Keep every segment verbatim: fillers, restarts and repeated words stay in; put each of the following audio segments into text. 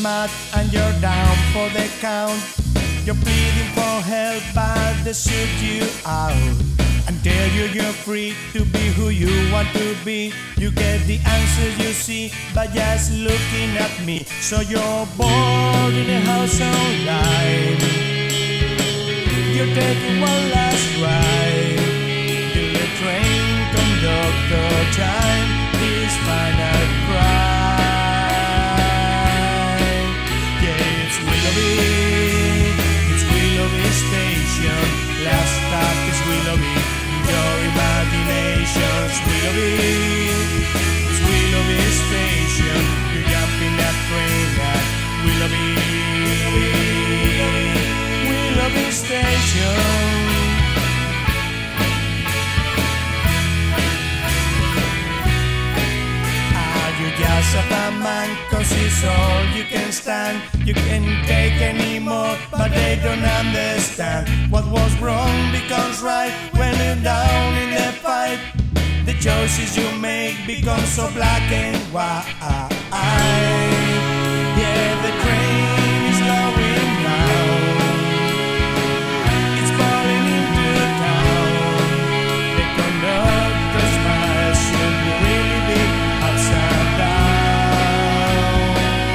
mad and you're down for the count. You're pleading for help, but they shoot you out and tell you you're free to be who you want to be. You get the answers you see by just looking at me. So you're bored in a house of light. You're taking one last ride till the train conductor chime his final cry. Yeah, it's Willoughby, it's Willoughby Station. Last stop is Willoughby, your imagination's Willoughby. It's Willoughby Station, you jump in that train at Willoughby, Willoughby Station. Just a man, cause it's all you can stand. You can't take anymore, but they don't understand. What was wrong becomes right when you're down in the fight. The choices you make become so black and white. Yeah, the train is slowing down. It's falling into town. The conductor's smile should really be upside down.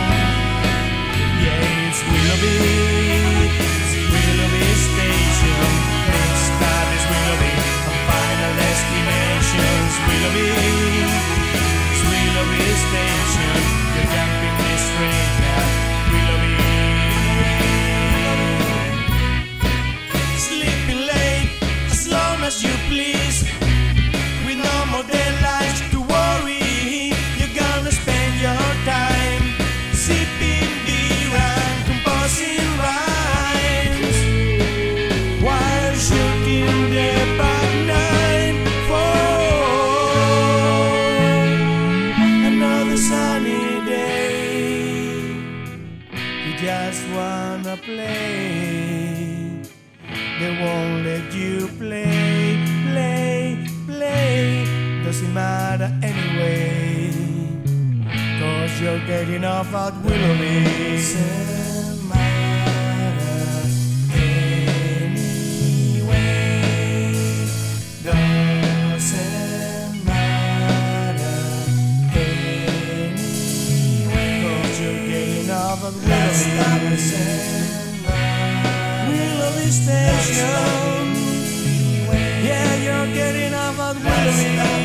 Yeah, it's Willoughby, it's Willoughby Station. Next stop is Willoughby, and final destination's Willoughby. It's Willoughby Station, you're jumping this train at Willoughby. Sleeping late, as long as you please, with no more deadlines to worry. You're gonna spend your time sipping beer and composing rhymes while shooting the back nine for another sunny day. You just wanna play, they won't let you play, play, play. Doesn't matter anyway, cause you're getting off at Willoughby. Doesn't matter anyway, doesn't matter anyway, cause you're getting off at Willoughby. Willoughby Station. Yeah, you're getting off at Willoughby,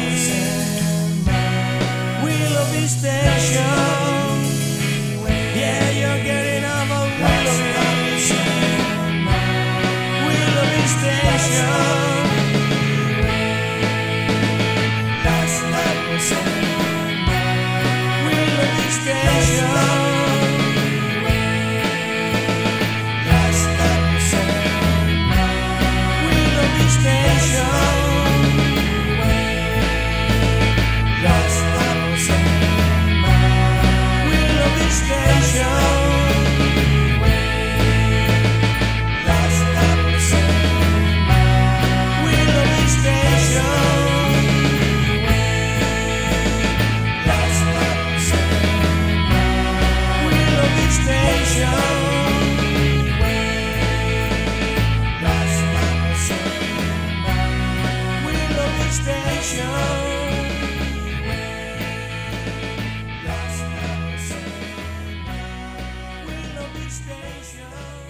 Willoughby Station. Yeah, you're getting off at Willoughby, Willoughby Station. That's not what's on Willoughby Station. That's not what's on Willoughby Station. That's not what's on Willoughby Station. That's not what's on Willoughby Station. That's not what's on Willoughby Station. That's not what's on Willoughby Station. That's not what's on Willoughby Station.